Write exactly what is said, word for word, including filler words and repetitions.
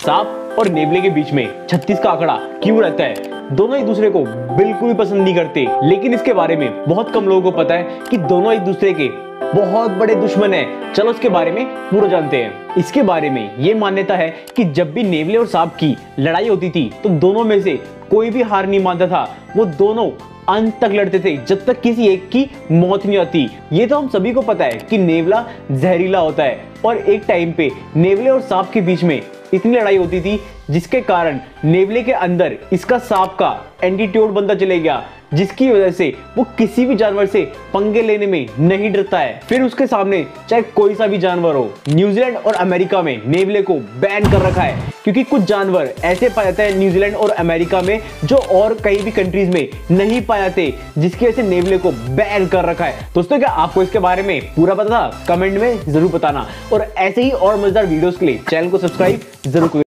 सांप और नेवले के बीच में छत्तीस का आंकड़ा क्यों रहता है? दोनों एक दूसरे को बिल्कुल भी पसंद नहीं करते, लेकिन इसके बारे में बहुत कम लोगों को पता है कि दोनों एक दूसरे के बहुत बड़े दुश्मन हैं। चलो इसके बारे में पूरा जानते हैं। इसके बारे में ये मान्यता है कि जब भी नेवले और सांप की लड़ाई होती थी तो दोनों में से कोई भी हार नहीं मानता था। वो दोनों अंत तक लड़ते थे जब तक किसी एक की मौत नहीं आती। ये तो हम सभी को पता है कि नेवला जहरीला होता है और एक टाइम पे नेवले और सांप के बीच में इतनी लड़ाई होती थी जिसके कारण नेवले के अंदर इसका सांप का एंटीट्यूड बनता चले गया, जिसकी वजह से वो किसी भी जानवर से पंगे लेने में नहीं डरता है। फिर उसके सामने चाहे कोई सा भी जानवर हो। न्यूजीलैंड और अमेरिका में नेवले को बैन कर रखा है क्योंकि कुछ जानवर ऐसे पाए जाते हैं न्यूजीलैंड और अमेरिका में जो और कहीं भी कंट्रीज में नहीं पाए जाते, जिसकी वजह से नेवले को बैन कर रखा है। दोस्तों, क्या आपको इसके बारे में पूरा पता था? कमेंट में जरूर बताना और ऐसे ही और मजेदार वीडियोस के लिए चैनल को सब्सक्राइब जरूर करें।